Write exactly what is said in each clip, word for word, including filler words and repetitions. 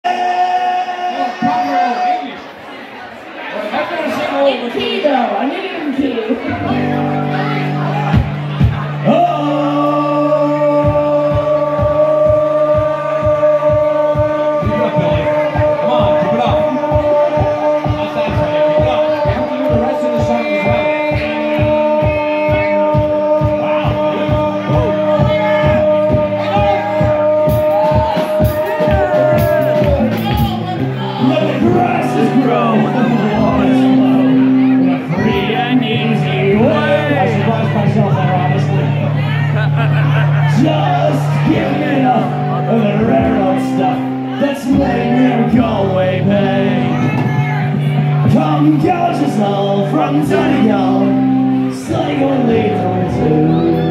In key though, I need it in key. Just give me enough of the railroad stuff that's letting them go away, babe. Come gouge us all from tiny young, sling one leads or two.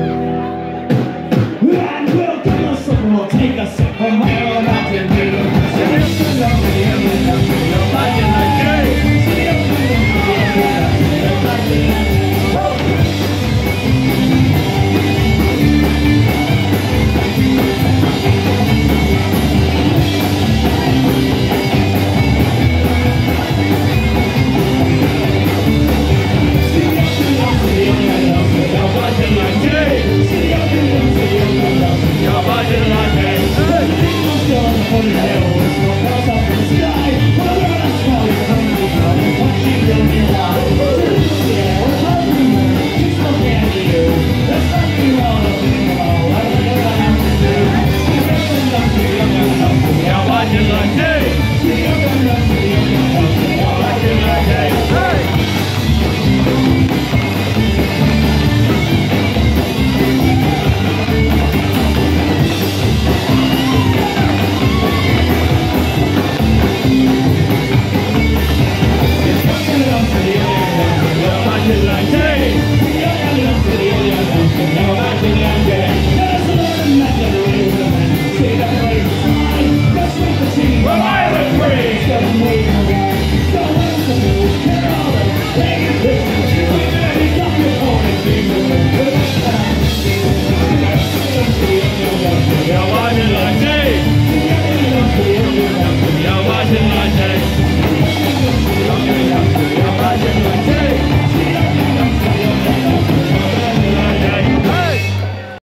And we'll give us some, we'll take a sip from my own mountain view. Sing it to the music, you're like it like hey. Sing it to the music, you're like it. Yeah,